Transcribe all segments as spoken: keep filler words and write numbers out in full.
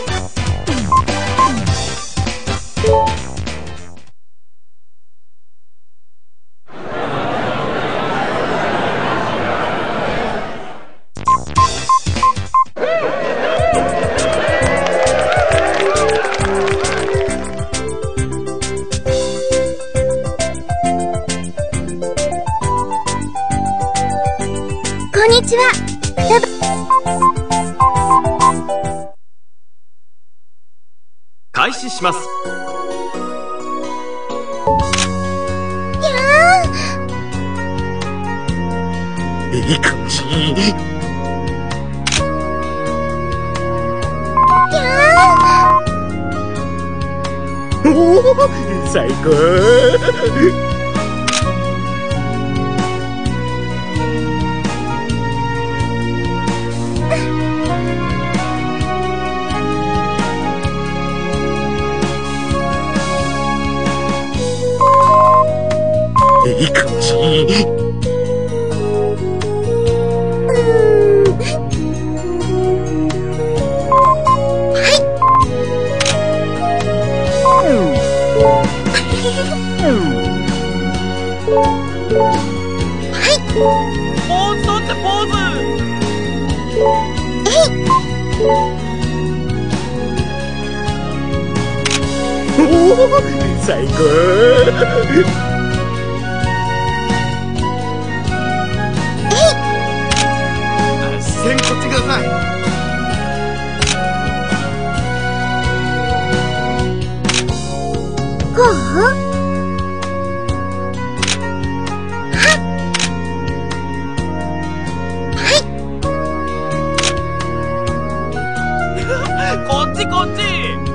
こんにちは。 開始します。 やいい感じ。 ーやおお、最高。いい感じ。 ポーズ取ってポーズ。 おお、最高。 視線こっちください。 こう？ こっちこっち。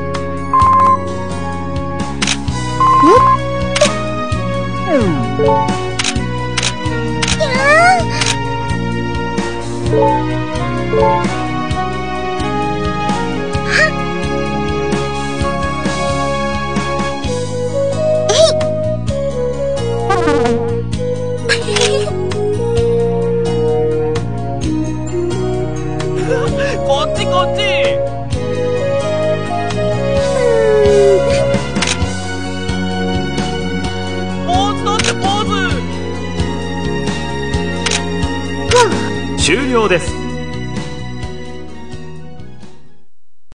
こっちこっち。ポーズ取ってポーズ。終了です。